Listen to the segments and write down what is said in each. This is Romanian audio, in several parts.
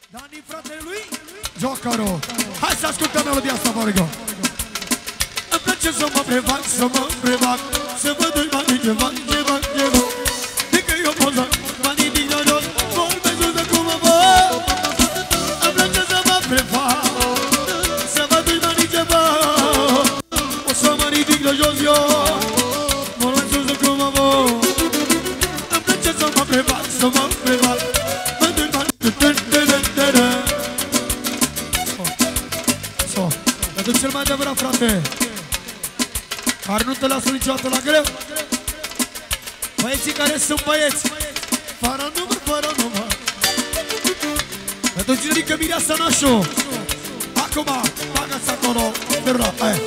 Dani, fratele lui Jocaro. Hai să ascultăm melodia asta, vă rog. Îmi place să mă prefac, să mă prefac, să văd doi bani, ce fac, ce fac, ce fac. De că eu pot să banii din jos, vorbesc de cum mă văd. Îmi place să mă prefac, să văd doi bani, ce fac. O să mă ridic de jos eu, vorbesc de cum mă văd. Îmi place să mă prefac, să mă prefac, văd doi bani, pentru cel mai adevărat, frate, care nu te lasă niciodată la greu. Băieții care sunt băieți, fără număr, fără număr. Pentru generică Mireasa Nașu. Acum, bagă-ți acolo, ferura, aia.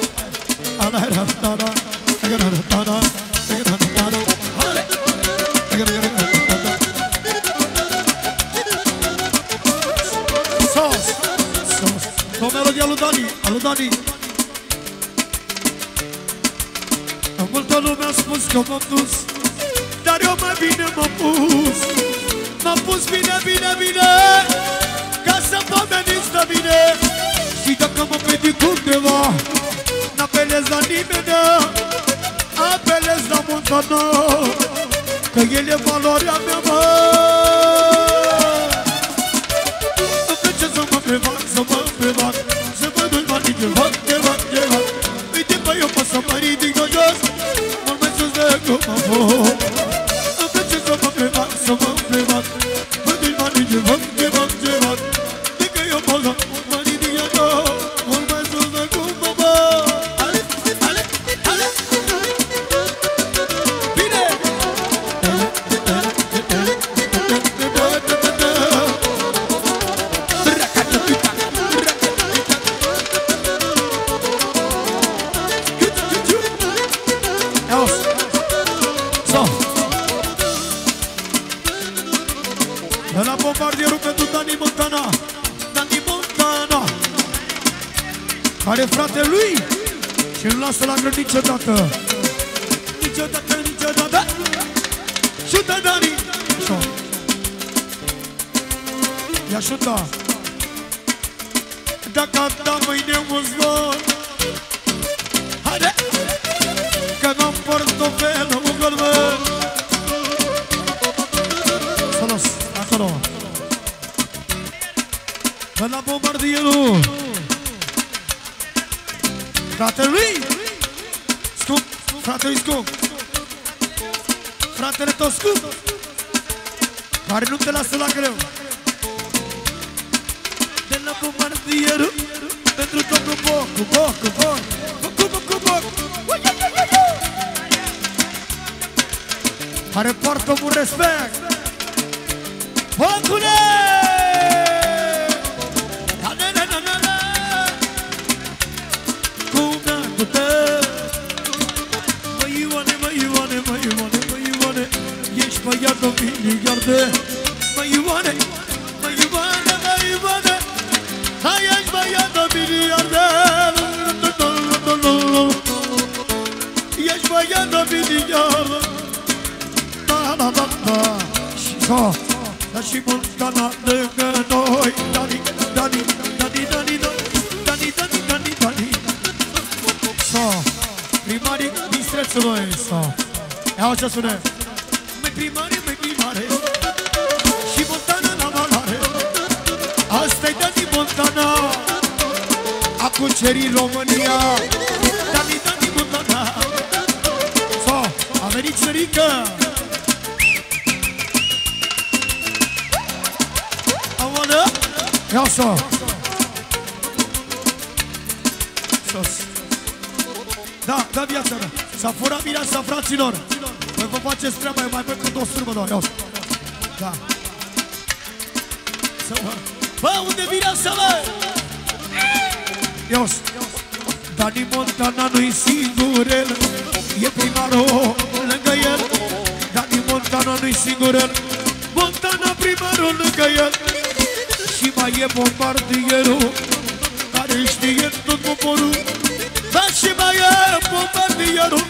Sos, sos. O melodia lui Dani, a lui Dani. Multă lume a spus că m-am dus, dar eu mai bine m-am pus. M-am pus bine, bine, bine, ca să pomeniți de mine. Și dacă mă predic undeva, n-apelez la nimeni, apelez la Montana, că el e valoarea mea, mă. Îmi place să mă prefac, să mă prefac, să văd doi bani, ce fac, ce fac, ce fac. Uite, bă, eu pot să mă ridic de jos, mult mai sus de cum am fost. Îmi place să mă prefac, să mă prefac, văd doi bani, ce fac, ce fac, ce fac. De că eu pot să mă ridic de jos, mult mai sus de cum am fost. Ale, ale, ale. Bine! De la bombardierul pentru Dani Montana, Dani Montana, care frate lui și îl lasă la grăd niciodată. Niciodată, niciodată. Șută, Dani! Așa. Ia șuta. Dacă a dat mâine un zvon, haide! Că n-am portofel, un golben. Salos, acolo. De la bombardierul fratelui scump, fratelui scump, fratele tot scump, care nu te lasă la greu. De la bombardierul pentru domnul Bocu, Bocu, Bocu, Bocu, Bocu, Bocu, care poartă mult respect. Bocule! Cum ne-ajută? Mă Ioane, mă Ioane, mă Ioane, mă Ioane, ești băiat de miliarde. Mă Ioane, mă Ioane, mă Ioane, hai, ești băiat de miliarde. Ești băiat de miliarde. Da, da, da, da. Și so, dar și Montana lângă noi. Dani, Dani, Dani, Dani, Dani, Dani, Dani, Dani. So, primarii din strețului, so. Ia ce spune. Măi primare, măi primare, și Montana la valoare. Asta-i Dani Montana, a cucerit România. Dani, Dani Montana. So, a venit țărică. Ia să! Sos! Da, da viața mea! S-a furat Mireasa, fraților! Voi vă faceți treaba, eu mai văd cât o strâmbă doar, ia-o! Da! Bă, unde Mireasa, mă? Ia-o! Dani Montana nu-i singurel, e primarul lângă el. Dani Montana nu-i singurel, Montana primarul lângă el. Și mai e bombardierul, care știe tot poporul. Dar și mai e bombardierul.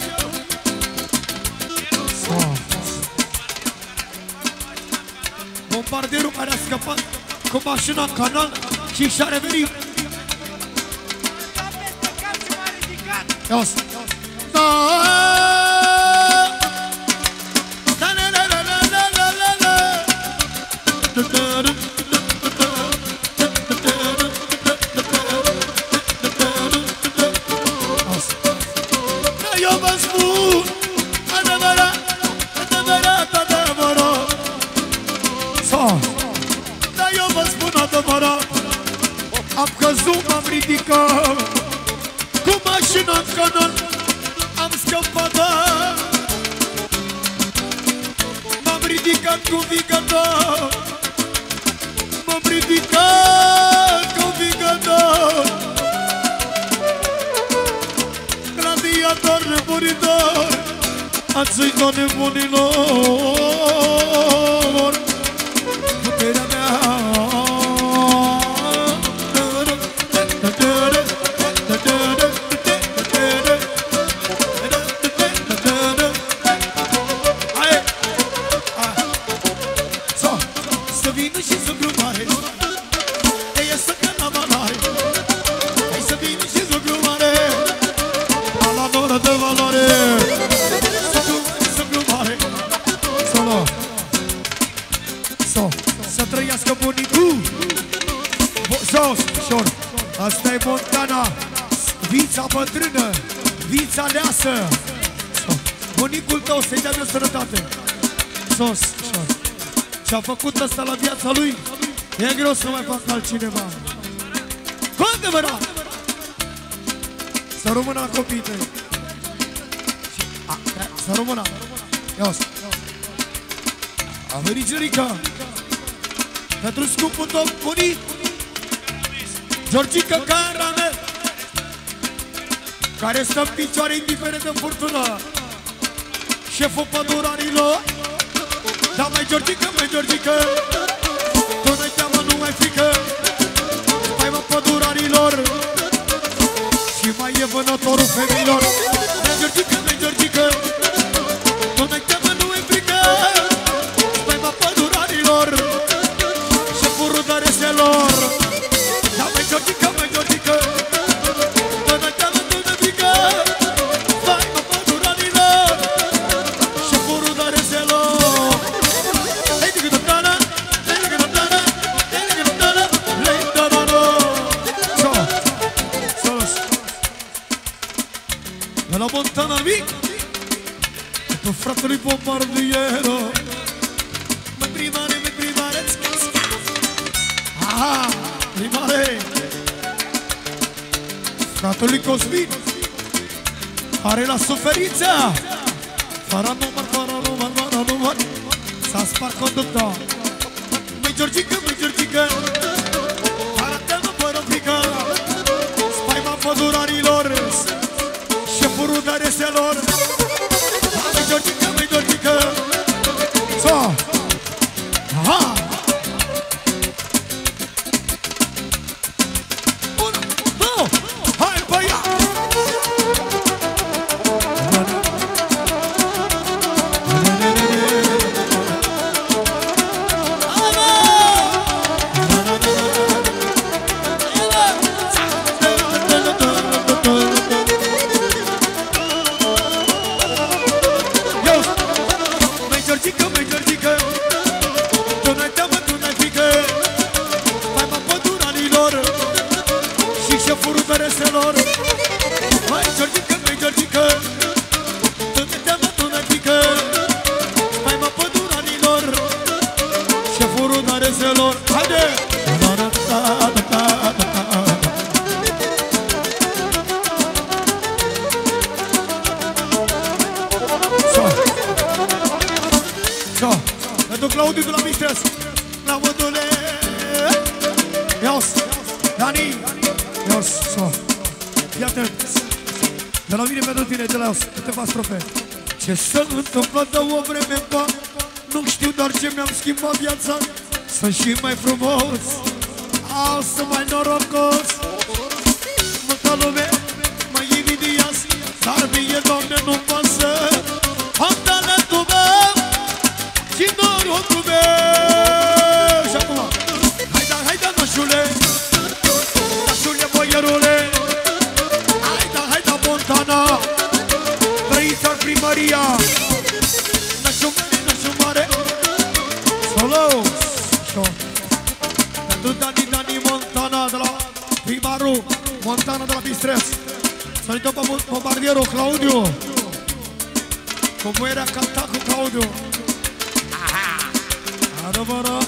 Bombardierul care a scăpat cu mașina în canal și și-a revenit. Ia-o. Da! Eu vă spun adevărat, adevărat, adevărat. Da, eu vă spun adevărat. Am căzut, m-am ridicat, cu mașina în canal am scăpat. M-am ridicat cu vigător, m-am ridicat cu vigător. Gladiator nebunitor, ați-i nebunilor, puterea mea. Să vină și să glumare, te iasă că la valoare. Hai să vină și să glumare, la noră de valoare. Să glumare, solo. Să trăiască bunicul. Jos, ușor. Asta e Montana, vița bătrână, vița leasă. Bunicul tău să-i dea de sănătate. Sos, ușor. Ce-a făcut ăsta la viața lui, e greu să mai facă altcineva. Cu adevărat. Să rămână la copiii tăi. Să rămână. Ia-o. A venit Gerica pentru scumpul tău bunic Georgica Caramel, care stă în picioare indiferent de furtună. Șeful pădurarilor. Da, mai Georgica, tu n-ai teamă, nu ai frică. Spaima pădurarilor și mai e vânătorul femeilor. Mai Georgica, tu n-ai teamă, nu ai frică. Spaima pădurarilor și furudăreselor. Da, mai Georgica, tu n-ai teamă, nu ai frică. Spaima pădurarilor și furudăreselor. La Montana mic, pe fratele Bombardiero. Mai primare, aha, primare. Fratele Cosmin, are la suferință. Fără număr, s-a spart conducta. Mai Georgica, arată-mă fără frică. Spaima pădurarilor, șeful dareselor. Mai Georgica, so, aha. Unu, două, hai băiat. Claudiu de la Mistres, Claudule. Ios, Dani, Ios, so. Fii atent. De la mine pentru tine, de la Ios, câteva strofe. Ce se întâmplă de o vreme, ba, nu știu doar ce mi-am schimbat viața. Sunt și mai frumos, sunt mai norocos. Multă lume mă invidiază, dar mie, Doamne, nu-mi pasă. Am talentul meu și norocul meu. Și acum, hai da, primarul Montana de la Bistres. Salutăm pe bombardierul Claudiu. Cum era cantat cu Claudiu. Adevărat.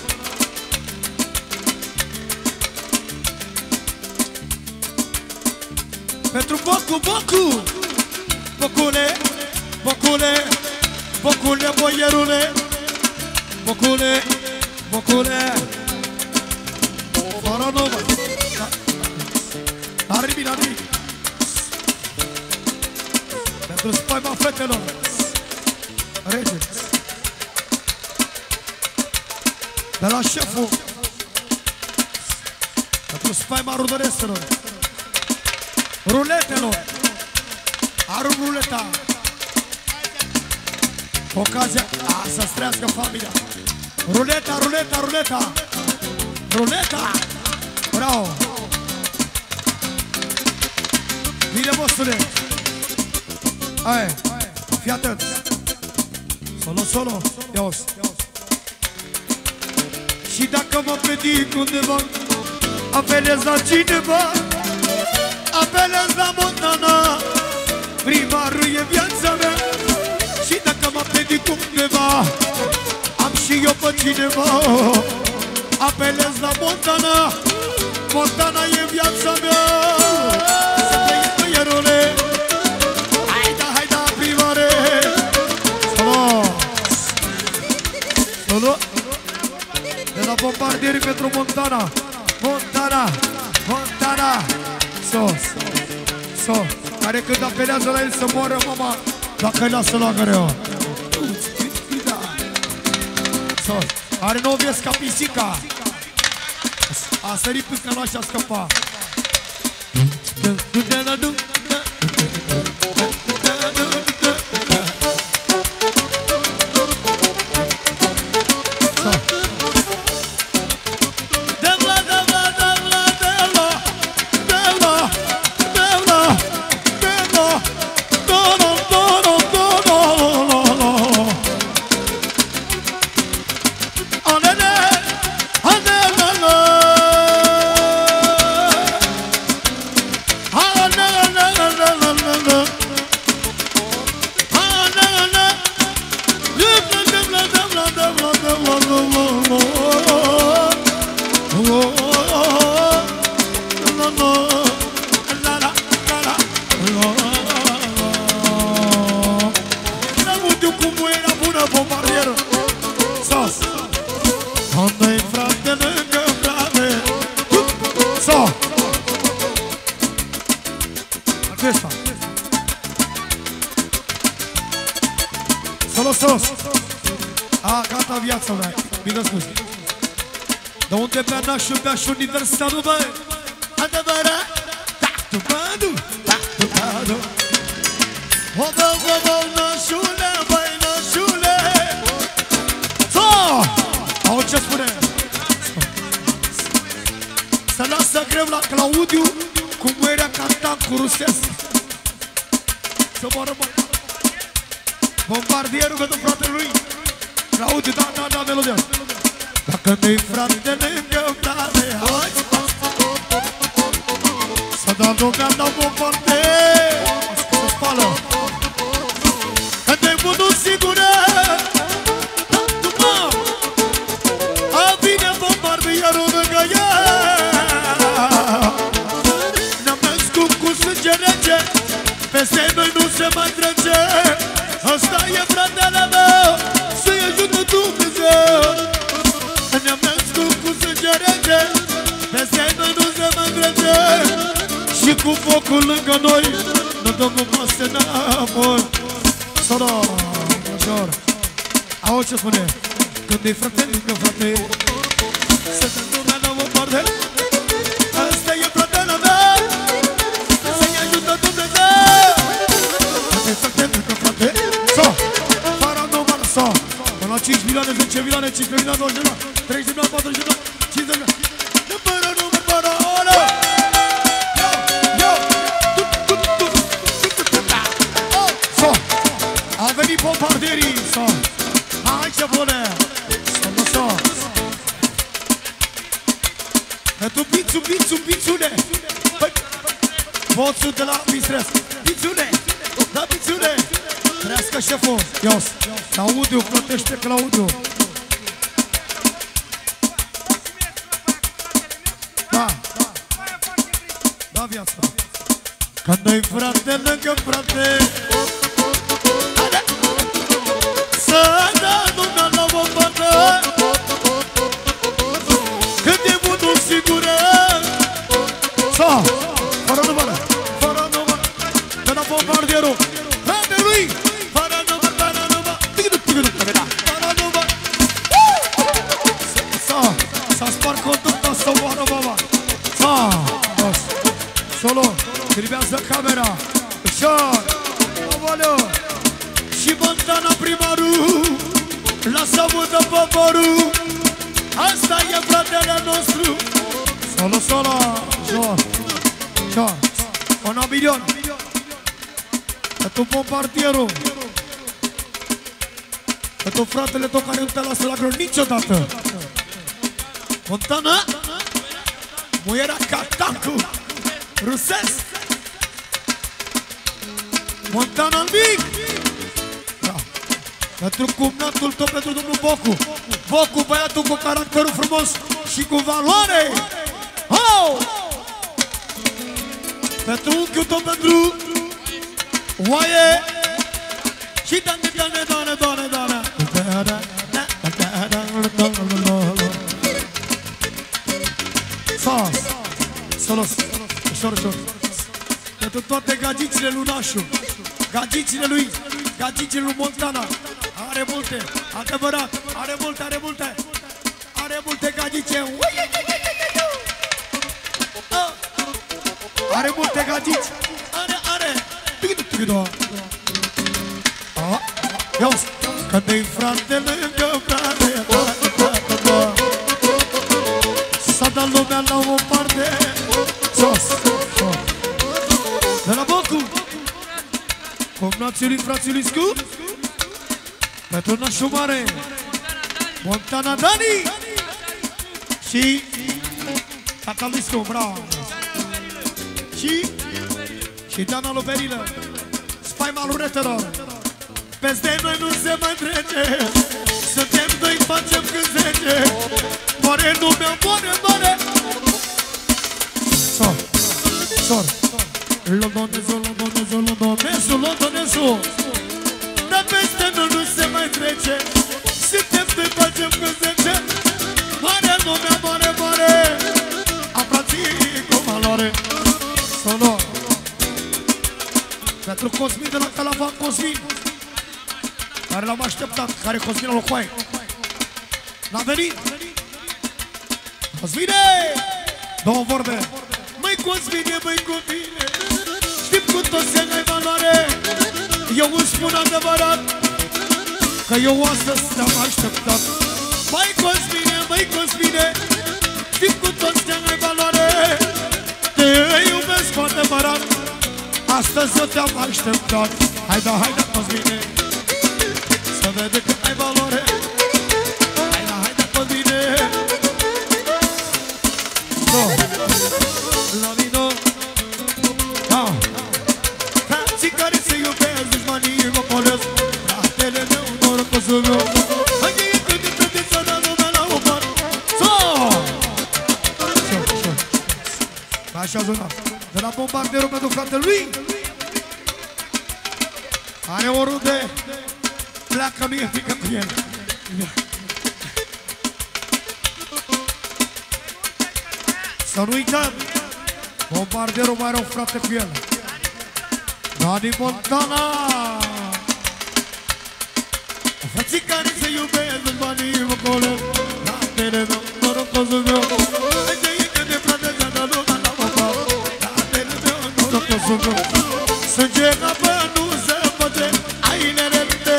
Pentru Bocu, Bocu! Bocule, Bocule, Bocule, boierule! Bocule, Bocule! Fără număr! N-are nimic, n-are nimic! Pentru spaima fetelor! Rege! De la șeful! Pentru spaima rudăreselor! Ruletelor! Arun ruleta! Ocazia să strească familia! Ruleta, ruleta, ruleta! Ruleta! Bravo! Bine, bossule! Hai! Fii atent! Solo, solo! Ia-o-s! Și dacă mă predic undeva, apelez la cineva, apelez la Montana, primarul e viața mea. Și dacă mă predic undeva, am și eu pe cineva, apelez la Montana, Montana e viața mea. Să trăiesc băierule, haida, haida, primare. Solo, solo. De la bombardieri pentru Montana, Montana, Montana. Sos, sos. Care când apelează la el să moară mama, dacă îi lasă la greu. Sos. Are nouă vieți ca pisica. A sărit până la și a scăpat. De unde bea nașul, bea și universalul, băi, adevărat. Ta-tu-badu, ta-tu-badu. O, bă, bă, bă, nașule, băi, nașule. So! Auzi ce spune? Să lasă greu la Claudiu, cum era cantat cu rusesc. Să moară, bă. Bombardierul pentru fratele lui Claudiu, da, da, da, melodia. Dacă nu-i frate lângă frate, hai să dau lumea la bombarde, să spală. Că te-ai putut sigură, tu mă, a vine bombardierul lângă ea. Ne-am născut cu sânge rece, peste noi nu se mai trece. Asta e fratele meu, să-i ajută Dumnezeu. Ne-am născut cu sânge rece, peste noi nu se mai trece. Și cu focul lângă noi, nu dăm numai să n-amor. Sora, major. Auzi ce spune? Când e frate lângă frate, să dăm lumea la bombarde. Asta e fratele meu, să-i ajută Dumnezeu. Când e frate lângă frate, so, fără număr, so. Până la 5 milioane, 10 milioane, 5 milioane, 20 milioane, 30 milioane, 40 milioane, 50 milioane. Nu pără număr, pără oră. So, a venit bombardierii, so. Hai ce bune. So, so. Pentru bițu, bițu, bițule. hai! Boțul de la Bistreț. Pițune! Da, Pițune! Trească șeful! Ios! Claudiu, plătește Claudiu! Da! Da, viața! Când ai frate lângă frate, să dă lumea la o bătă, când e bunul sigură, să, fără numără, fără numără, de la bombardierul, frate lui, fără numără, fără numără, fără numără, s-a spart conducta să moară mama, solo, filmează camera, ușor, aoleu, și Montana primarul, lasă-mă de poporul, asta e fratele nostru. Solo, solo, jor, un milion, pentru bombardierul, pentru fratele tău care nu te lasă la greu niciodată. Montana, muierea ca tancul rusesc. Montana mic. Da. Pentru cumnatul tău, pentru domnul Bocu. Bocu, băiatul cu caracterul frumos și cu valoare. Oh! Pentru unchiul tău, pentru oaie. Și doane. Solos, ușor. Pentru toate gagițile lui Nașu, gagițile lui Montana. Are multe, adevărat, are multe gagițe. Are multe gagiți, are. Ios, când-i frate lângă frate, să dă lumea la o parte. Sos, de la Bocu, cumnații lui frații lui Scu, pentru Nașu Mare, Montana Dani și tata lui Scu, bravo. Și Dana Luperilă, spaima lunetelor. Peste noi nu se mai trece, suntem doi, facem cât 10. Moare lumea, moare. Sor, Londonezu, dar peste noi nu se mai trece, suntem doi, facem cât 10. Moare lumea, moare, am frații cu valoare. Solo, pentru Cosmin de la Calavan, Cosmin, care l-am așteptat, care Cosmin al Locoaie. N-a venit. Cosmine! Două vorbe. Măi Cosmine, știm cu toți că ai valoare. Eu îți spun adevărat că eu astăzi te-am așteptat. Măi Cosmine, știm cu toți că ai valoare. Te iubesc cu adevărat, astăzi eu te-am așteptat. Haida, Cosmine, să vede că ai valoare. Haida, Cosmine. La vino, frații care se iubesc, dușmanii mă polesc. Fratele meu, norocosul meu, hai câte să dă lumea la o parte. Așa zona, de la bombardierul pentru fratele lui. Are oriunde, pleacă, nu e frică cu el. Să nu uităm, bombardierul mai are un frate cu el, Dani Montana. Frații care se iubesc, dușmanii mă colesc. Fratele meu, norocosul meu, hai că de frate să dă lumea la o parte. Fratele meu, norocosul meu, sânge în apă nu se face, ai nerente.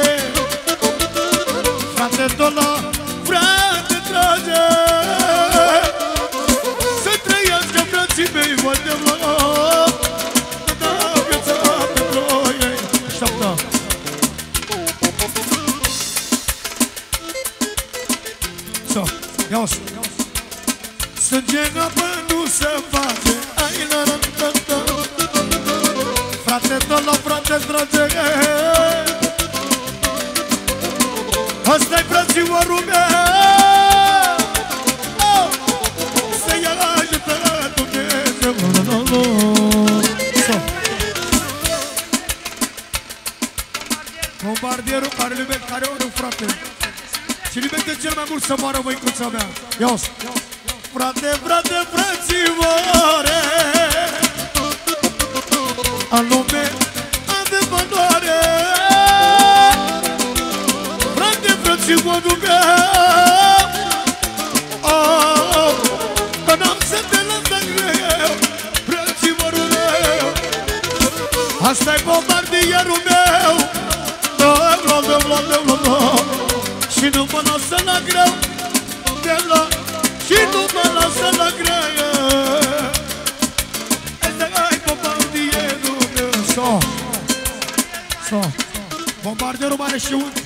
Frate tot la frate trage, să trăiască frații mei, vă de vlog. Da, viața pentru ei. Așteaptă. Ia-o-s. Sânge în apă nu se face. Ai la la la la. Frate, tot la frate, trage. Asta-i frățiorul meu. Să-i ajută Dumnezeu. Bombardierul care iubește, care ori un frate. Și iubește cel mai mult să moară măicuța mea. Ia-o. Frate, frate, frățioare, în lume avem valoare. Frate, frățiorul meu, că n-am să te lăsă greu. Frățiorul meu, asta-i bombardierul meu. Și nu mă lasă la greu deloc. Și nu mă lasă la greu. Ăsta-i bombardierul meu. So bombardierul mare și un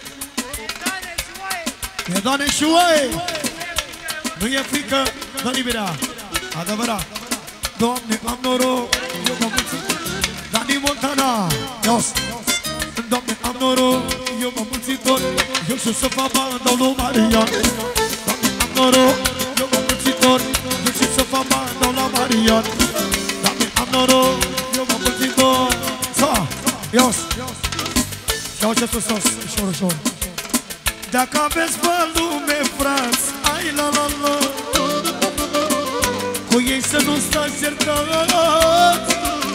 e Doamne și oaie. Nu e frică, dă liberea. Adevărat. Doamne, am noroc, eu mă mulțumesc. Dani Montana, ios. Doamne, am noroc, eu mă mulțitor. Eu sunt să fac bandă lui Marian. Doamne, am noroc, eu mă mulțitor. Eu sunt să fac bandă lui Marian. Doamne, am noroc, eu mă mulțitor. Sa, ios. Ia ce sus, ușor, ușor. Dacă aveți pe lume, frați, ai la la la, cu ei să nu stați certați.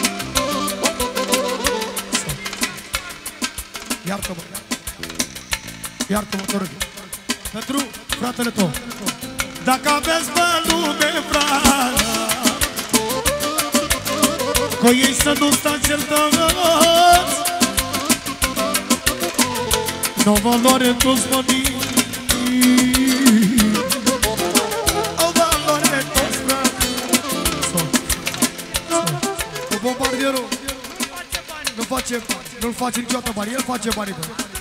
Iartă-mă, iartă-mă, te rog, pentru fratele tău. Dacă aveți pe lume, frați, cu ei să nu stați certați. N-o valoare toți banii, o valoare toți banii. Cu bombardierul nu face bani, nu-l face niciodată bani, el face banii.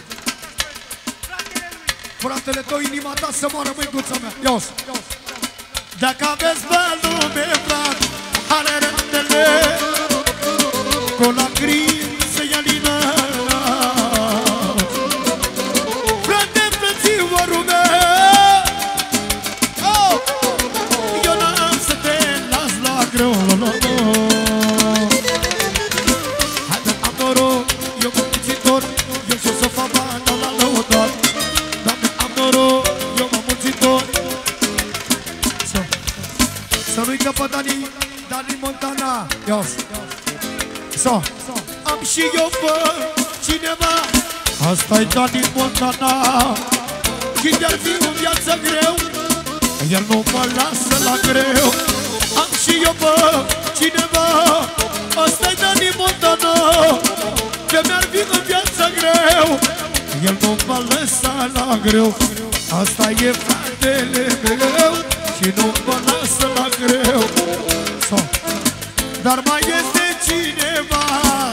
Fratele tău, inima ta să moară, măicuța mea. Ia-o-s. Dacă aveți pe lume, frate, ale rândele, cu lacrimi să ia lină. Eu n-am să te las la greu. Haide, am noroc, eu mă mulțitor. Eu știu să fac bani la lăutar. Doamne, am noroc, eu mă mulțitor. Să nu-i că pe Dani Montana. Am și eu pe cineva. Asta-i Dani Montana. Și de-ar fi în viață greu, el nu mă lasă la greu. Am și eu pe cineva. Asta-i Dani Montana. De mi-ar fi în viață greu, el nu mă lasă la greu. Asta e fratele meu și nu mă lasă la greu. Dar mai este cineva.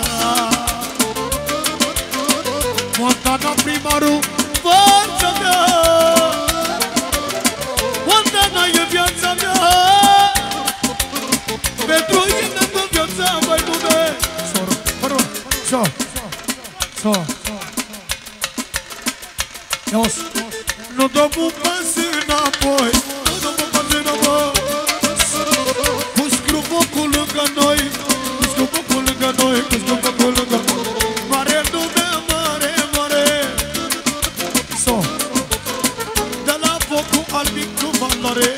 Montana, primarul, forța mea. Montana e viața mea. Pentru el dă viața mai lume. Nu dăm un pas înapoi. Nu dăm un pas înapoi. Cu scrupocul lângă noi. Cu scrupocul lângă noi. Cu scrupocul lângă noi. Mare lume, mare, mare. De la focul albic cu valoare.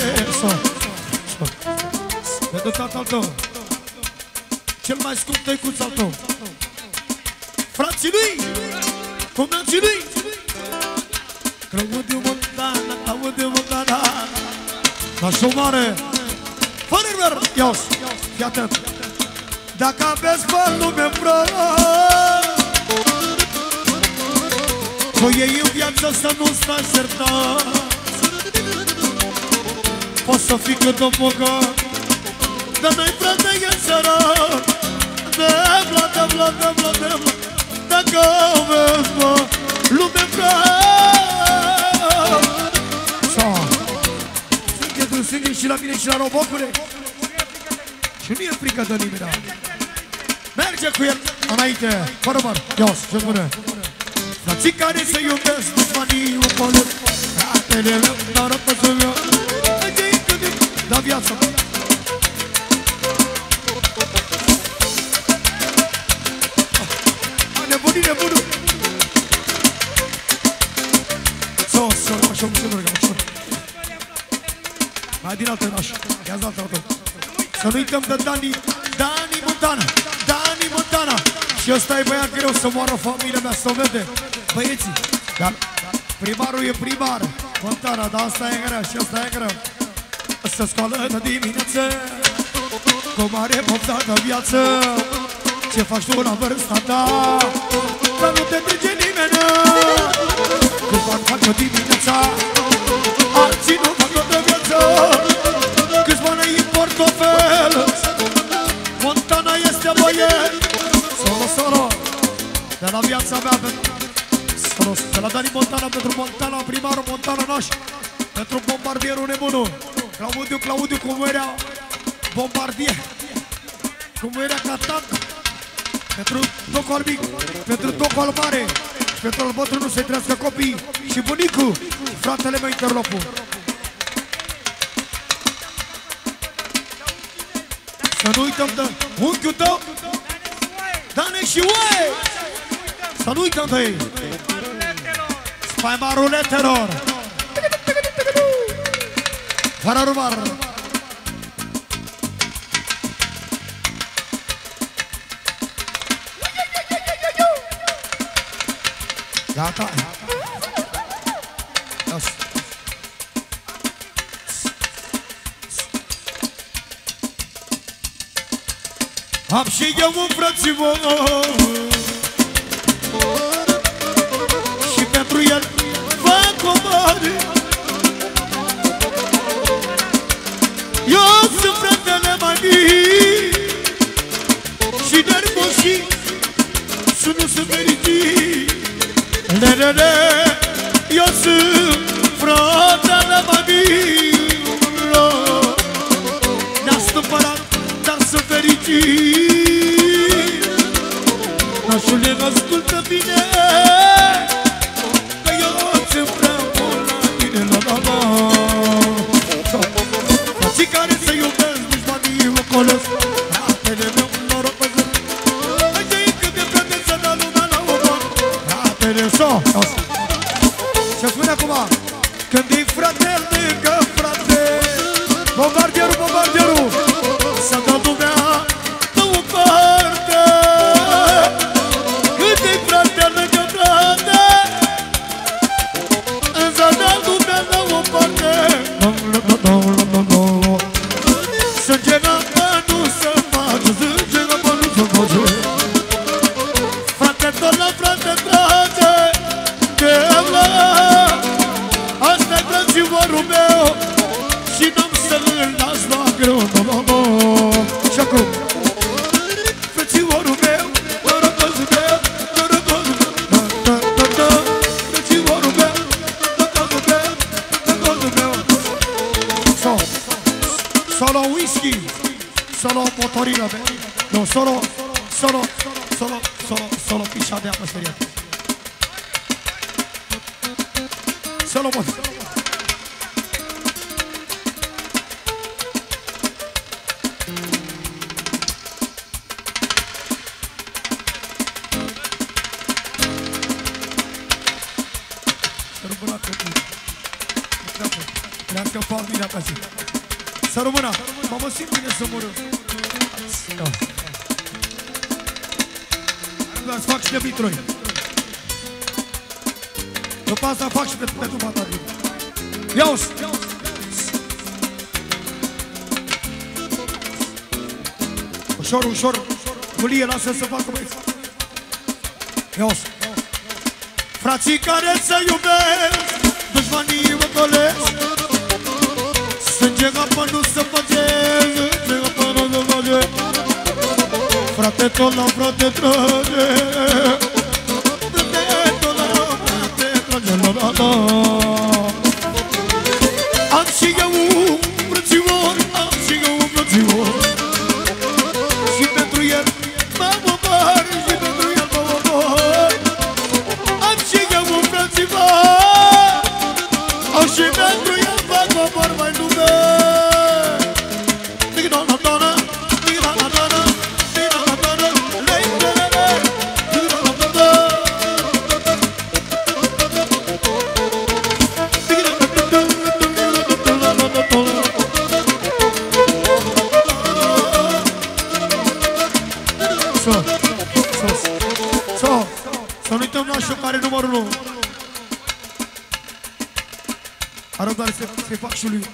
Pentru tatăl tău, cel mai scump tăicuț al tău, frații lui, cumnații lui. Claudiu Montana, Claudiu Montana. Nașul mare, fără râr, ia-o-s, fii atent. Dacă aveți pe lume vreo, cu ei în viață să nu stați certați. Poți să fii cât o bogat, dar noi frate e sărat. Debla, debla, debla, debla. Dacă aveți pe lume vreo, singhe și la mine și la robocule. Și nu e frică de nimeni. Merge cu el înainte, fără măr, ios, ce spune. Frații care se iubesc, dușmanii ocolesc, fratele meu, dar răpăsul meu, da viața. Nebunii, nebunul. Așa, ușor. Mai din altă oraș, ia-ți altă auto. Să nu uităm de Dani Montana. Și ăsta e băiat greu să moară familia mea, să o vede. Băieții, dar primarul e primar, Montana, dar asta e greu și asta e greu. Să scoală de dimineață, cu mare poftă de viață. Ce faci tu la vârsta ta? Să nu te trece nimeni. Când fac o dimineața, alții nu fac o de viață. Câți bani în portofel, Montana este băiet. Solo, de la viața mea, solo, de la Dani Montana, pentru Montana, primarul Montana naș, pentru bombardierul nebunul, Claudiu, cum era bombardier, cum era ca tank, pentru tocul al mic, pentru tocul al mare, pentru al bătrân nu se trească copii, și bunicul, fratele meu interlopul. Să nu uităm de unchiul tău, Dane și Uei! Să nu uităm de ei! Spaimaruletelor! Vararumar! Gata! Am și eu un frățivor și pentru el fac o mare. Eu sunt fratele mai mic și nervoșii să nu se meriti. Eu sunt fratele mai mic. Ne-a stâmpărat, dar sunt fericit. Nașule, ascultă bine, că eu ți-mi vreau la tine, la. Frații care se iubesc, dușmanii ocolesc, fratele meu, noroc pe zi. Hai cât de frate să dă lumea la omor, fratele so. Ce spune acum? Când e frate lângă frate, bombardierul, să dă lumea la o parte. Când e frate lângă frate, să dă lumea la o parte. Sânge în apă nu se face, sânge în apă nu se face. Frate tot la frate trage, asta-i frățiorul meu și n-am să-l las la greu. Și acum frățiorul meu, norocul meu, norocul meu, frățiorul meu, norocul meu. Solo whisky, solo motorină, nu, solo pișa de apă speriată. Solo motorină. Trească familia ta zi. Să rămână. Mă simt bine să mură. Îți fac și de vitroi. După asta fac și pentru fata din. Ia-o-s! Ușor, Culie, lasă să facă băieți. Ia-o-s! Frații care se iubesc, dușmanii ocolesc, sânge în apă nu se face, sânge în apă nu se face. Frate tot la frate trage, frate tot la frate trage, la. Am și eu un frățior, am și eu un frățior, numărul 1. Are doar să-i fac și lui.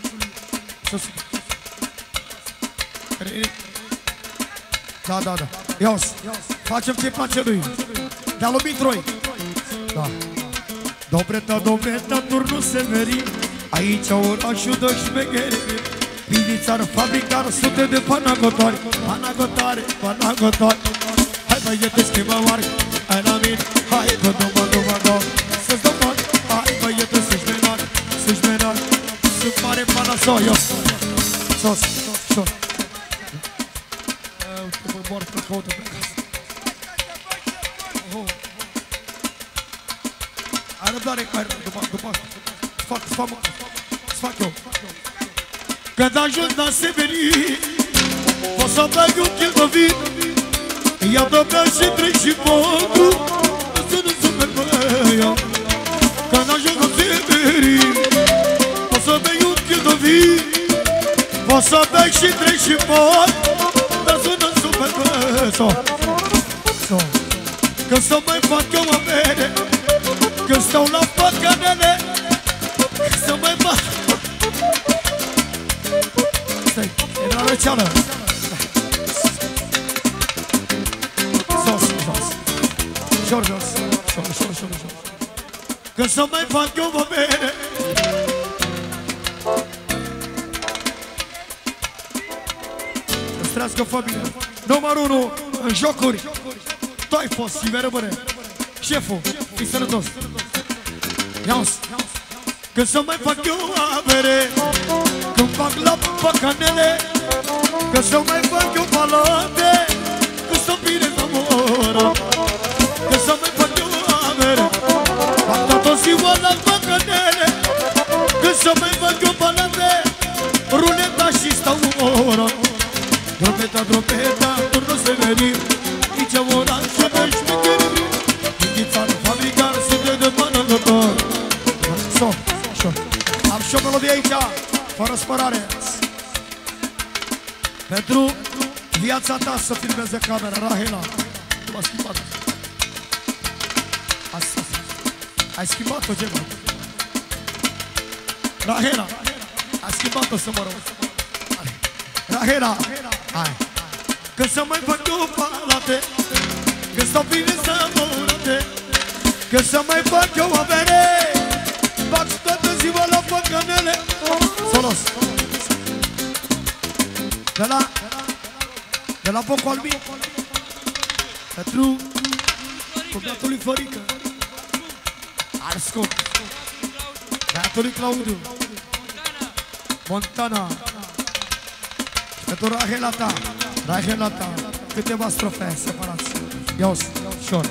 Da, da, da. Ia-o, facem ce-i place lui. De-a lovit troi. Da. Dobreta, dobreta, turnul Severin. Aici orașul dă șmecheri. Pilițar, fabricar, sute de panagotoare. Panagotoare, panagotoare. Hai băiete, schimbă mari. Hai la mine, hai că numă, să-ți dă mari. Hai băiete, să-și menari, să-și menari. Sunt mare panasoio. Sos, sos. Uite, mă mor pe căută pe casă. Hai răbdare, hai răbdare, după asta. Fac eu. Când ajung la Severin, o să bag un kil de vin. Ia de bea și 3 și 4. Să-mi super băia. Când ajung la Severin, o să bag un kil de vin. O să bag și 3 și 4. Dar sună super băia. Când să mai fac eu avere, când stau la păcănele, să mai fac. Stai, e la răceală. Jos. Că să mai fac eu o bere. Să-ți trească familia. Numărul 1 în jocuri. Tu ai fost și mereu băre. Șeful, fii sănătos. Ia-o-s. Că să mai fac eu o bere. Când fac la păcanele. Că să mai fac eu palate. Că să bine la mora. Că să mai fac eu avere. Fac tot ziua la păcănele. Că să mai fac eu palate. Ruleta și stau o oră. Drometa, turnul Severin. Nici o oraș și de șmecheri. Ghițan, fabricar, sute de pănăgător. Am și o melodie aici, fără spărare. Pentru viața ta să filmeze camera, Rahela. M-a schimbat. Ai schimbat-o, Gemma. Rahela, ai schimbat-o să mă rog. Rahela, hai. Că să mai fac eu palate. Că stau bine să murate. Că să mai fac eu avere. Fac toată ziua la păcănele. Solos. De la Bocu Albi. Pentru cumnatul lui Fărică. Arscu. Băiatul lui Claudiu. Montana. Pentru Rahela ta. Câteva strofe separați. Ia-o-s, șor.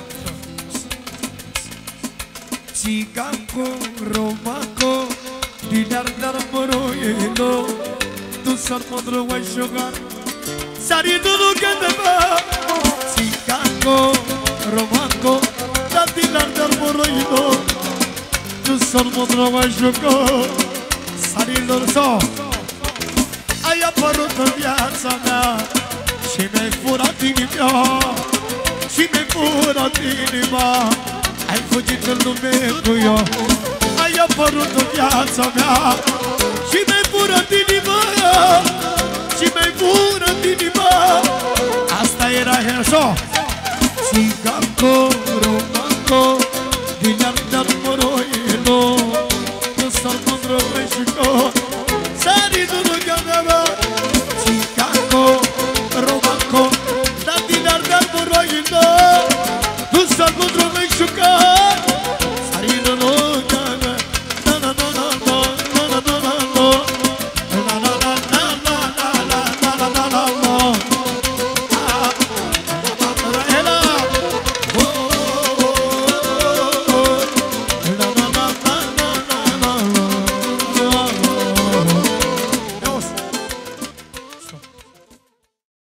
Țiganco, romaco, din Ardar măroielo. Tu s-ar mândru ai jogar. Saridu-nu cândeva. Țiganco, romaco, din Ardar măroielo. Tu s-ar mândru ai jogar. Saridu-nu. Ai apărut în viața mea și mi-ai furat inima. Și mi-ai furat inima. Ai fugit în lume cu eu. Ai apărut în viața mea și mi-ai furat inima.